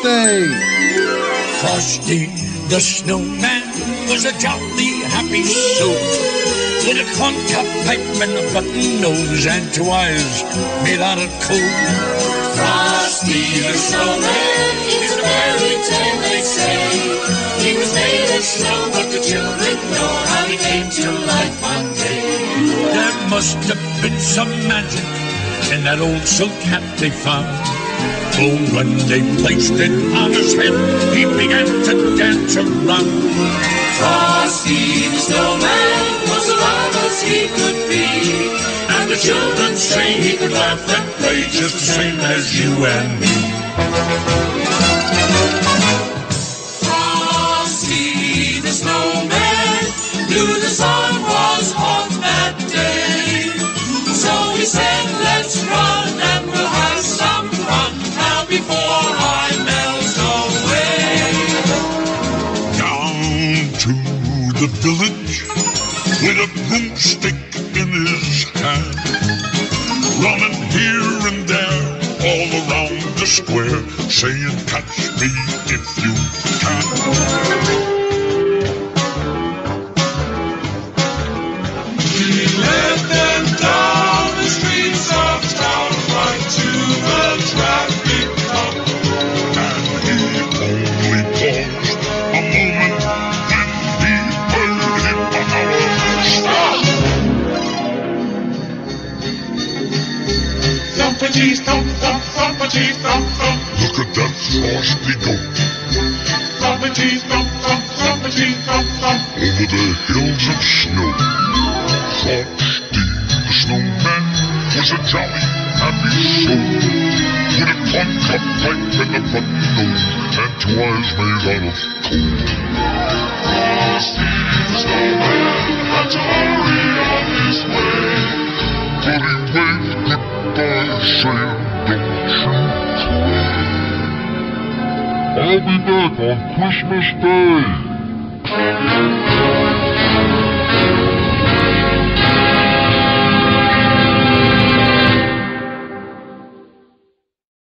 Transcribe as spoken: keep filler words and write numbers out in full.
birthday. Frosty the Snowman was a jolly happy soul, with a corncob pipe and a button nose and two eyes made out of coal. Frosty the Snowman is a fairy tale, they say. He was made of snow, but the children know how he came to life one day. There must have been some magic in that old silk hat they found. For when they placed it on his head, he began to dance around. Frosty the Snowman was alive as he could be, and the children say he could laugh and play just the same as you and me. Frosty the Snowman knew the sun was hot that day, so he said, let's run and we'll have some fun now before I melt away. Down to the village with a broomstick in his hand, running here and there all around the square, saying, catch me if you can. He led them down the streets of town, right to the traffic cop, And he only paused a moment when he heard him holler, stop! thumpity thump thump, thumpity thump thump, Look at that frosty goat thumpity thump thump, thumpity thump thump. over the hills of snow. Frosty the Snowman was a jolly happy soul, with a corncob pipe and a button nose and two eyes made out of coal. Frosty the Snowman had to hurry on his way, But he waved goodbye, saying, don't you cry. I'll be back on Christmas Day.